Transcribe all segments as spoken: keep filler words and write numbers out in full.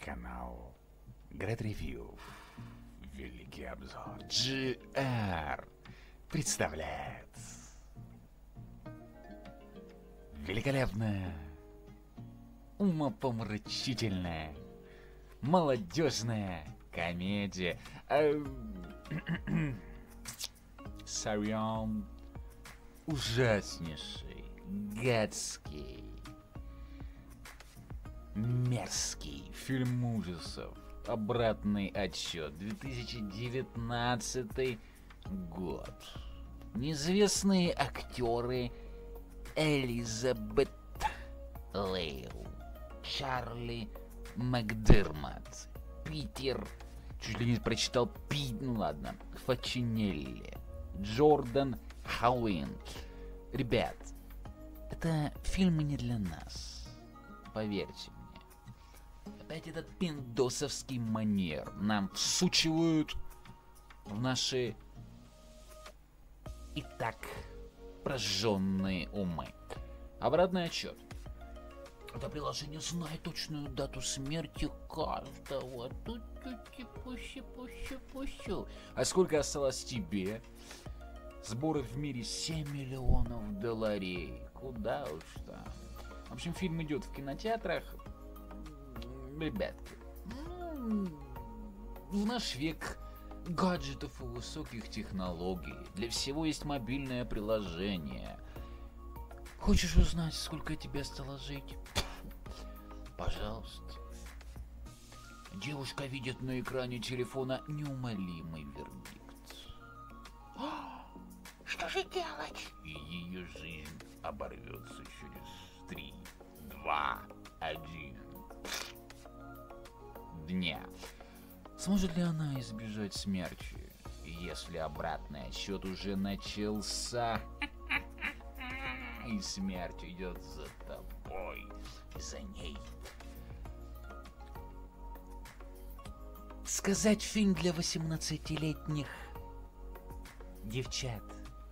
Канал Great Review, великий обзор, джи ар представляет великолепная, умопомрачительная, молодежная комедия. Сорян, ужаснейший, гадский, мерзкий фильм ужасов «Обратный отсчет», две тысячи девятнадцатый год. Неизвестные актеры Элизабет Лейл, Чарли Макдермот, Питер, чуть ли не прочитал Пи, ну ладно, Фачинелли, Джордан Хауин. Ребят, это фильмы не для нас, поверьте мне. Опять этот пиндосовский манер нам всучивают в наши и так прожженные умы. Обратный отчет. Это приложение знает точную дату смерти каждого. Пущу-пущу-пущу-пущу. А сколько осталось тебе? Сборы в мире семь миллионов долларей. Куда уж там. В общем, фильм идет в кинотеатрах. Ребятки, в наш век гаджетов и высоких технологий для всего есть мобильное приложение. Хочешь узнать, сколько тебе осталось жить? Пожалуйста. Девушка видит на экране телефона неумолимый вердикт. Что же делать? И ее жизнь оборвется через три, два, один дня. Сможет ли она избежать смерти, если обратный отсчет уже начался? И смерть идет за тобой, за ней. Сказать фильм для восемнадцатилетних девчат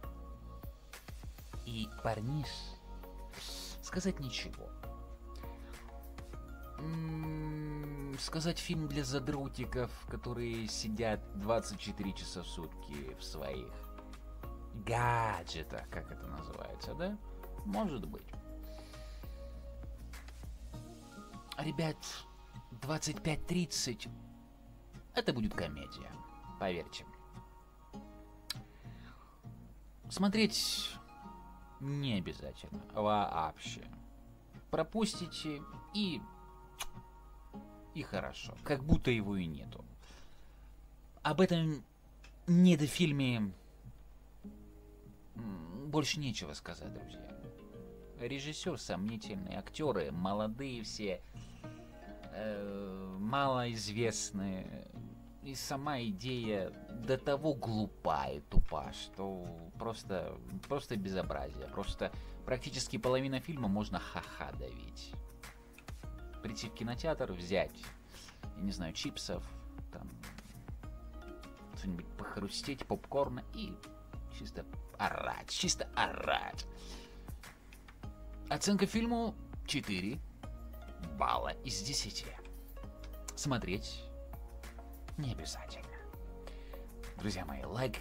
и парниш, сказать ничего. М-м, сказать фильм для задротиков, которые сидят двадцать четыре часа в сутки в своих гаджетах, как это называется, да? Может быть. Ребят, двадцать пять тридцать это будет комедия, поверьте. Смотреть не обязательно, вообще. Пропустите и и хорошо, как будто его и нету. Об этом недофильме больше нечего сказать, друзья. Режиссер сомнительный, актеры молодые все, э, малоизвестные. И сама идея до того глупа и тупа, что просто, просто безобразие. Просто практически половина фильма можно ха-ха давить. Прийти в кинотеатр, взять, я не знаю, чипсов, там, что-нибудь похрустеть, попкорна и чисто орать, чисто орать. Оценка фильму четыре балла из десяти. Смотреть не обязательно. Друзья мои, лайк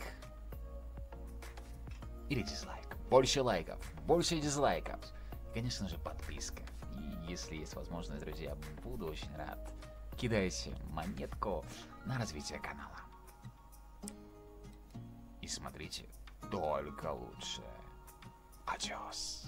или дизлайк. Больше лайков, больше дизлайков. И, конечно же, подписка. И если есть возможность, друзья, буду очень рад. Кидайте монетку на развитие канала. И смотрите только лучше. Адиос.